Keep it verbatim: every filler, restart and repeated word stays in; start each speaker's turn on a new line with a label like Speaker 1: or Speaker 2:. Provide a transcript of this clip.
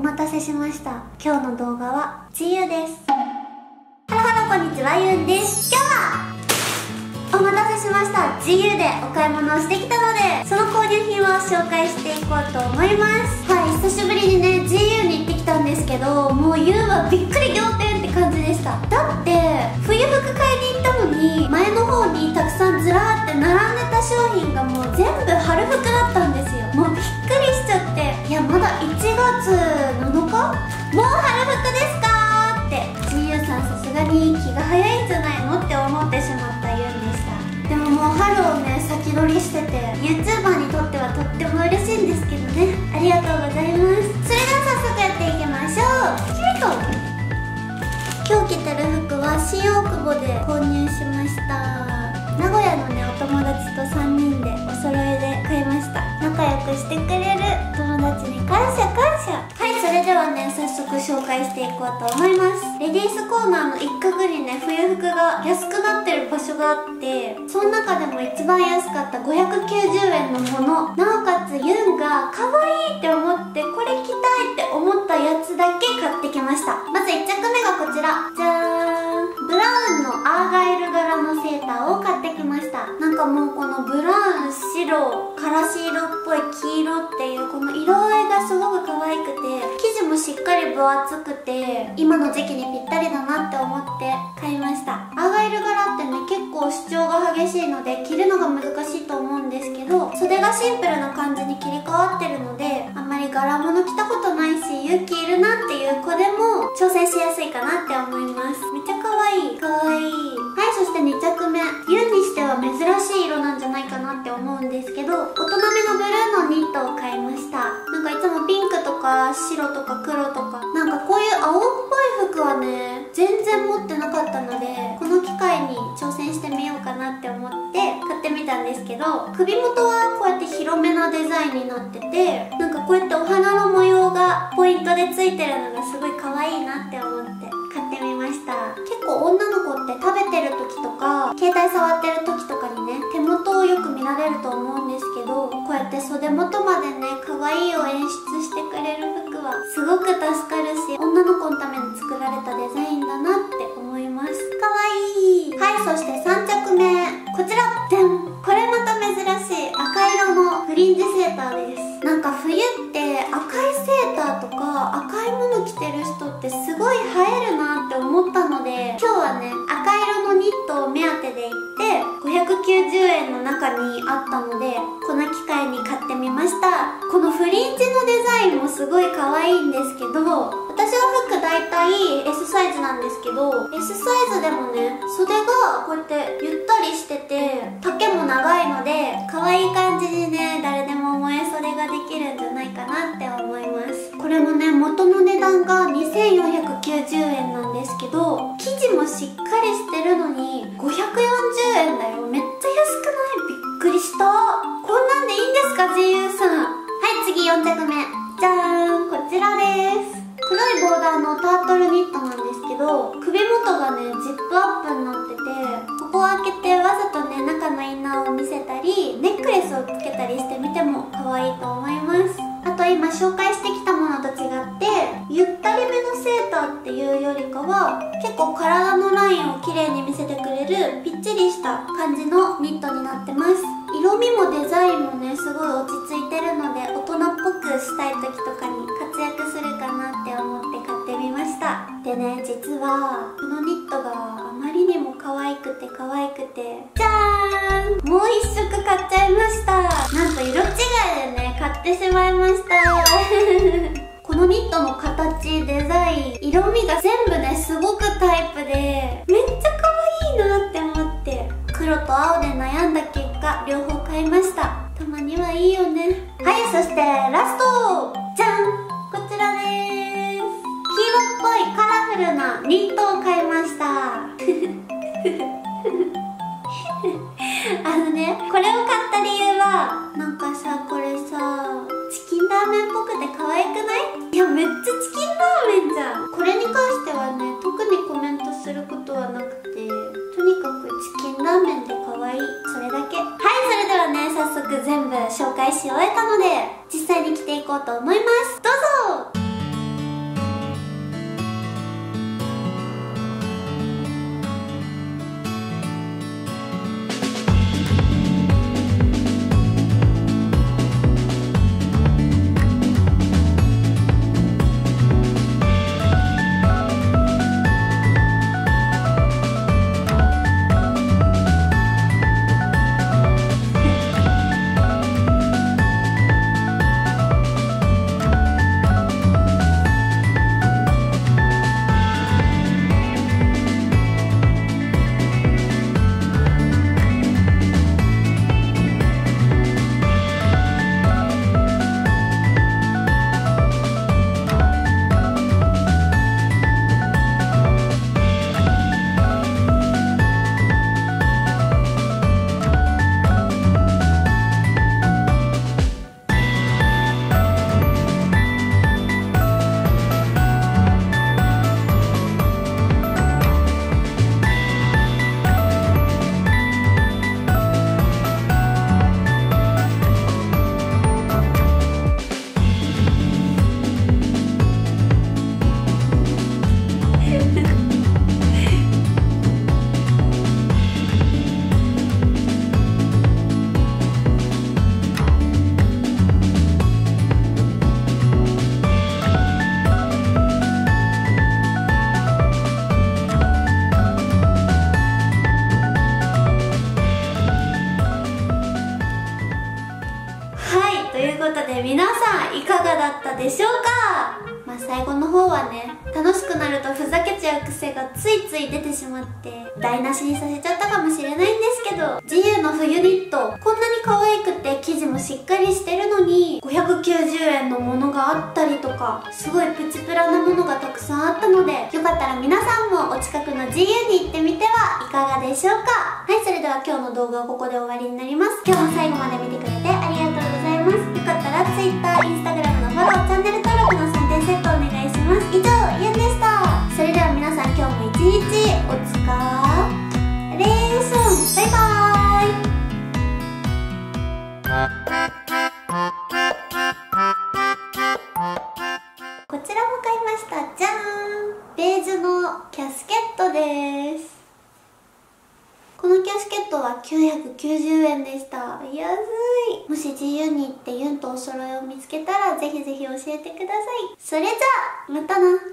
Speaker 1: 待たせしました。今日の動画は自由です。ハロハロこんにちは、ゆんです。今日はお待たせしました、自由でお買い物をしてきたので、その購入品を紹介していこうと思います。はい、久しぶりにね ジーユー に行ってきたんですけど、もう ユー はびっくり仰天って感じでした。だって冬服買いに行ったのに、前の方にたくさんずらーって並んでた商品がもう全部春服だったんですよ。もうびっくりしちゃって、いやまだいちがつなのか、もう春服ですかーって ジーユー さんさすがに気が早いんじゃないのって思ってしまったユンでした。でももう春をね先取りしてて、 YouTuber にとってはとっても嬉しいんですけどね。ありがとうございます。それでは早速やっていきましょう。キミコ、今日着てる服は新大久保で購入しました。名古屋のねお友達とさんにんでお揃いで買いました。仲良くしてくれる友達に感謝感謝。はい、それではね早速紹介していこうと思います。レディースコーナーの一角にね冬服が安くなってる場所があって、その中でも一番安かったごひゃくきゅうじゅうえんのもの、なおかつユンが可愛いって思ってこれ着たいって思ったやつだけ買ってきました。まずいっ着目がこちら、じゃーん、ブラウンのアーガイル柄のセーターを買ってきました。なんかもうこのブラウン、白、からし色っぽい黄色っていうこの色合いがすごく可愛くて、生地もしっかり分厚くて今の時期にぴったりだなって思って買いました。アーガイル柄ってね結構主張が激しいので着るのが難しいと思うんですけど、袖がシンプルな感じに切り替わってるので、あんまり柄物着たことないし勇気いるなっていう子でも挑戦しやすいかなって思います。めっちゃ可愛い可愛い。はい、そしてに着目、ユンにしては珍しい色なんじゃないかなって思うんですけど、大人めのブルーのニットを買いました。なんかいつもピンクとか白とか黒とか、なんかこういう青っぽい服はね全然持ってなかったので、この機会に挑戦してみようかなって思って買ってみたんですけど、首元はこうやって広めなデザインになってて、なんかこうやってお花の模様がポイントでついてるのがすごい可愛いなって思って買ってみました。結構女の子って食べてる時とか携帯触ってる時とかにね手元をよく見られると思うんですけど、こうやって袖元までね可愛いを演出してくれる服はすごく助かるし、女の子のために作られたデザインだなって思います。可愛い。はい、そしてさん着目、こちら、でん、これまた珍しい赤色のフリンジセーターです。なんか冬って赤いセーターとか赤いもの着てる人ってすごい映えるなって思ったので、今日はね赤色のニットを目当てで行ってごひゃくきゅうじゅうえんの中にあったので、この機会に買ってみました。このフリンジのデザインもすごい可愛いんですけど、私は服大体 エス サイズなんですけど、 エス サイズでもね袖がこうやってゆったりしてて丈も長いので可愛い感じにね誰でも萌え袖ができるんじゃないかなって思います。これもね元の値段がにせんよんひゃくきゅうじゅうえんなんですけど、生地もしっかりしてるのにごひゃくよんじゅうえんだよ。めっちゃ安くない？びっくりした。こんなんでいいんですか ジーユー さん。はい、次よん着目、じゃーん、こちらです。黒いボーダーのタートルニットなんですけど、首元がねジップアップになってて、ここを開けてわざとね中のインナーを見せたりネックレスをつけたりしてみても可愛いと思います。あと今紹介してきたものと違ってゆったりめのセーターっていうよりかは結構体のラインを綺麗に見せてくれるぴっちりした感じのニットになってます。色味もデザインもねすごい落ち着いてるので、大人っぽくしたい時とかに活躍するかなって思って買ってみました。でね、実はこのニットがあまりにも可愛くて可愛くて、じゃーん、もう一色買っちゃいました。なんと色違いでね買ってしまいましたこのニットの形、デザイン、色味が全部ねすごくタイプでめっちゃ可愛いなって思って、黒と青で悩んだ結果両方買いました。たまにはいいよね。はい、そしてラスト、じゃん、こちらでーす。黄色っぽいカラフルなニットを買いましたあのね、これを買った理由はなんかさ、これさチキンラーメンっぽくて可愛くない？いや、めっちゃチキンラーメンじゃん。これに関してはね特にコメントすることはなくて、とにかくチキンラーメンで可愛い、それだけ。はい、それではね早速全部紹介し終えたので実際に着ていこうと思います。どうぞ。 最後の方はね、楽しくなるとふざけちゃう癖がついつい出てしまって台無しにさせちゃったかもしれないんですけど、ジユの冬ニットこんなに可愛くて生地もしっかりしてるのにごひゃくきゅうじゅうえんのものがあったりとか、すごいプチプラなものがたくさんあったので、よかったら皆さんもお近くの ジユに行ってみてはいかがでしょうか。はい、それでは今日の動画はここで終わりになります。今日も最後まで見てくれてありがとうございます。よかったら Twitter、Instagram のフォロー、チャンネル登録のさんてんセットお願いします。以上、ゆんでした。それでは皆さん今日も一日お疲れーす。バイバーイ。こちらも買いました。じゃーん、ベージュのキャスケットです。このキャスケットはきゅうひゃくきゅうじゅうえんでした。安い。もし ジユに行ってユンとお揃いを見つけたらぜひぜひ教えてください。それじゃあまたな。